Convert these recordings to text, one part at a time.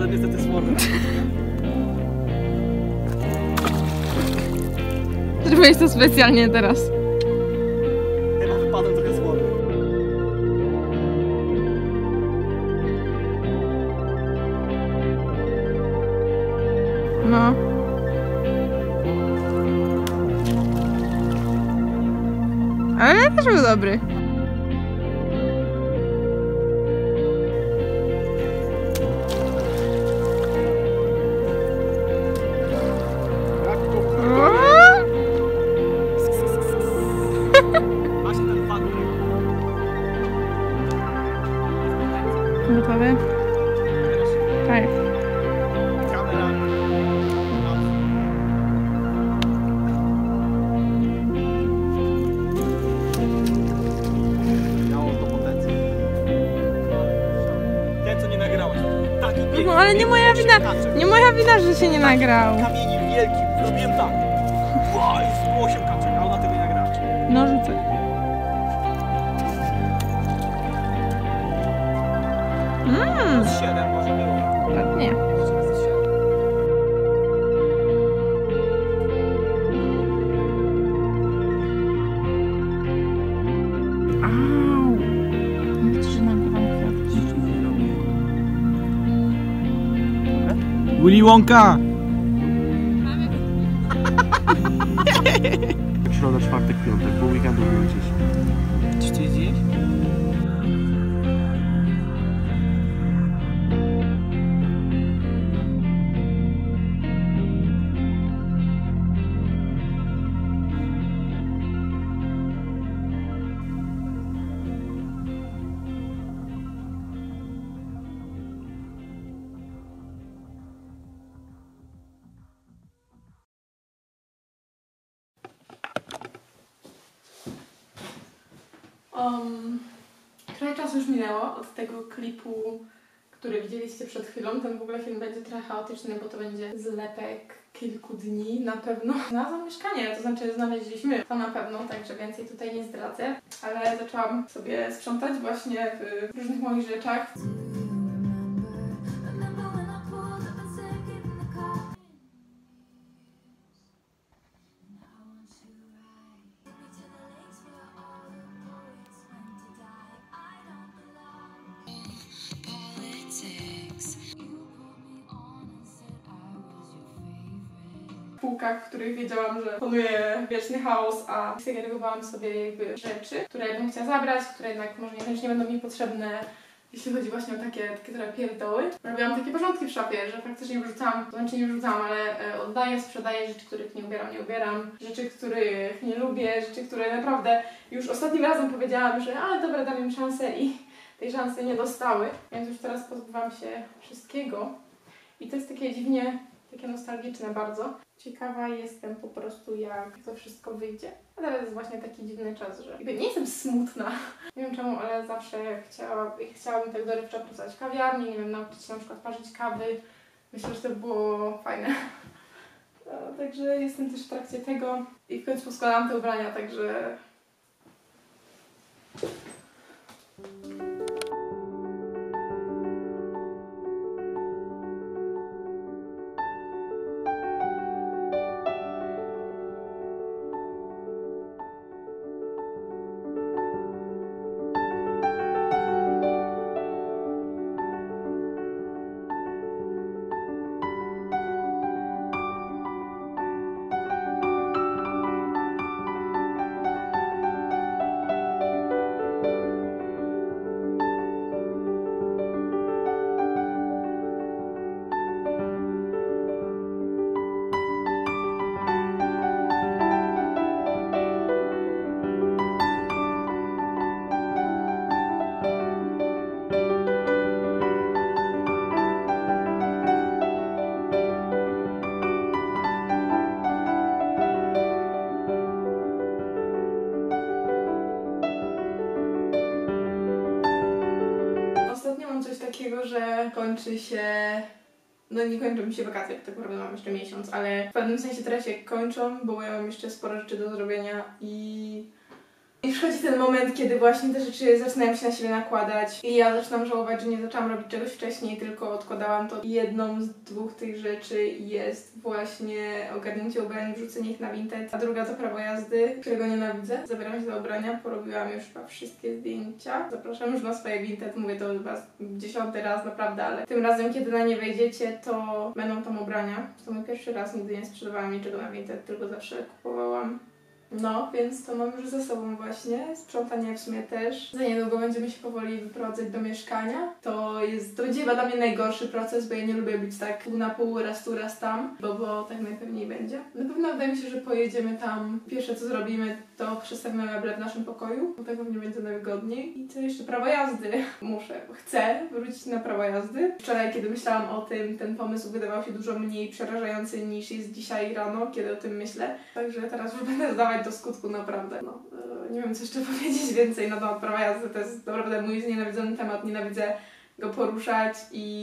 ale niestety słony. Zrobiłeś to specjalnie teraz. Chyba wypadłem trochę słony. No. Ale też był dobry. Masz ten fan. Gotowy? Tak. Kamera. Miało to potencjał. Ten co nie nagrałeś. Taki piękny. No ale nie moja wina. Nie moja wina, że się nie nagrał. Kamieniem wielkim. Zrobiłem tak. Wow, już 8 kaczek, a ona tego nie nagrała. No rzucę. Z 7 może było. Ładnie. Au. Widzisz, że nagrywam kwiatki. Willy Wonka! Środa, czwartek, piątek, po weekendu byłem gdzieś. Czy ty zjeść? Trochę czasu już minęło od tego klipu, który widzieliście przed chwilą. Ten w ogóle film będzie trochę chaotyczny, bo to będzie zlepek kilku dni na pewno. Znalazłam mieszkanie, to znaczy znaleźliśmy to na pewno, także więcej tutaj nie zdradzę. Ale zaczęłam sobie sprzątać właśnie w różnych moich rzeczach. Półkach, w których wiedziałam, że panuje wieczny chaos, a segregowałam sobie jakby rzeczy, które bym chciała zabrać, które jednak może niekoniecznie będą mi potrzebne, jeśli chodzi właśnie o takie trochę pierdoły. Robiłam takie porządki w szafie, że faktycznie wrzucam, to znaczy nie wrzucam, ale oddaję, sprzedaję rzeczy, których nie ubieram, rzeczy, których nie lubię, rzeczy, które naprawdę już ostatnim razem powiedziałam, że ale dobra, dam im szansę i tej szansy nie dostały, więc już teraz pozbywam się wszystkiego i to jest takie dziwnie, takie nostalgiczne bardzo. Ciekawa jestem po prostu, jak to wszystko wyjdzie. A teraz jest właśnie taki dziwny czas, że jakby nie jestem smutna. Nie wiem czemu, ale zawsze chciałabym tak dorywczo pracować w kawiarni, nie wiem, nauczyć się na przykład parzyć kawy. Myślę, że to było fajne. No, także jestem też w trakcie tego i w końcu poskładałam te ubrania, także... takiego, że kończy się... No nie kończą mi się wakacje, bo tak naprawdę mam jeszcze miesiąc, ale w pewnym sensie teraz się kończą, bo ja mam jeszcze sporo rzeczy do zrobienia i I przychodzi ten moment, kiedy właśnie te rzeczy zaczynają się na siebie nakładać i ja zaczynam żałować, że nie zaczęłam robić czegoś wcześniej, tylko odkładałam to. Jedną z dwóch tych rzeczy jest właśnie ogarnięcie ubrań, wrzucenie ich na Vinted, a druga to prawo jazdy, którego nienawidzę. Zabieram się za ubrania, porobiłam już chyba wszystkie zdjęcia. Zapraszam już na swoje Vinted, mówię to chyba 10. raz naprawdę, ale tym razem, kiedy na nie wejdziecie, to będą tam ubrania. To mój pierwszy raz, nigdy nie sprzedawałam niczego na Vinted, tylko zawsze kupowałam. No, więc to mam już za sobą właśnie. Sprzątanie w sumie też. Za niedługo będziemy się powoli wyprowadzać do mieszkania. To będzie chyba dla mnie najgorszy proces, bo ja nie lubię być tak pół na pół, raz tu, raz tam, bo tak najpewniej będzie. Na pewno wydaje mi się, że pojedziemy tam. Pierwsze co zrobimy, to przestawimy meble w naszym pokoju, bo tak pewnie będzie najwygodniej. I co jeszcze? Prawo jazdy. Chcę wrócić na prawo jazdy. Wczoraj, kiedy myślałam o tym, ten pomysł wydawał się dużo mniej przerażający niż jest dzisiaj rano, kiedy o tym myślę. Także teraz już będę zdawać do skutku naprawdę. No, nie wiem co jeszcze powiedzieć więcej na temat prawa jazdy. To jest naprawdę mój znienawidzony temat. Nienawidzę go poruszać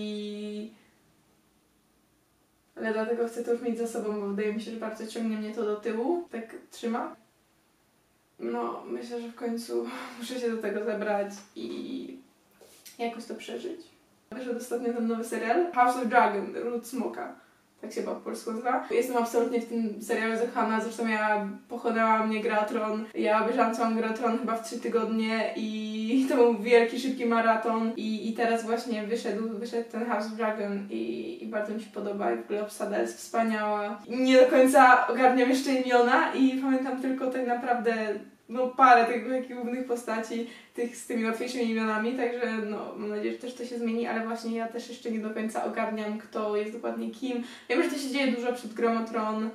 ale dlatego chcę to już mieć za sobą, bo wydaje mi się, że bardzo ciągnie mnie to do tyłu. Tak trzyma. No, myślę, że w końcu muszę się do tego zebrać i jakoś to przeżyć. Wyszedł ostatnio ten nowy serial House of Dragon, Ród Smoka. Tak się chyba po polsku nazywa. Jestem absolutnie w tym serialu zakochana, zresztą pochłonęła mnie Gra o Tron. Ja obejrzałam całą Grę o Tron chyba w 3 tygodnie i to był wielki, szybki maraton. I teraz właśnie wyszedł ten House of Dragon i bardzo mi się podoba i w ogóle obsada jest wspaniała. Nie do końca ogarniam jeszcze imiona i pamiętam tylko tak naprawdę parę tych głównych postaci, z tymi łatwiejszymi imionami, także mam nadzieję, że też to się zmieni, ale właśnie ja też jeszcze nie do końca ogarniam, kto jest dokładnie kim. Wiem, że to się dzieje dużo przed Grą o Tron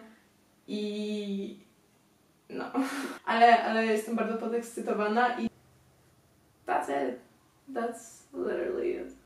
ale jestem bardzo podekscytowana i that's it. That's literally it.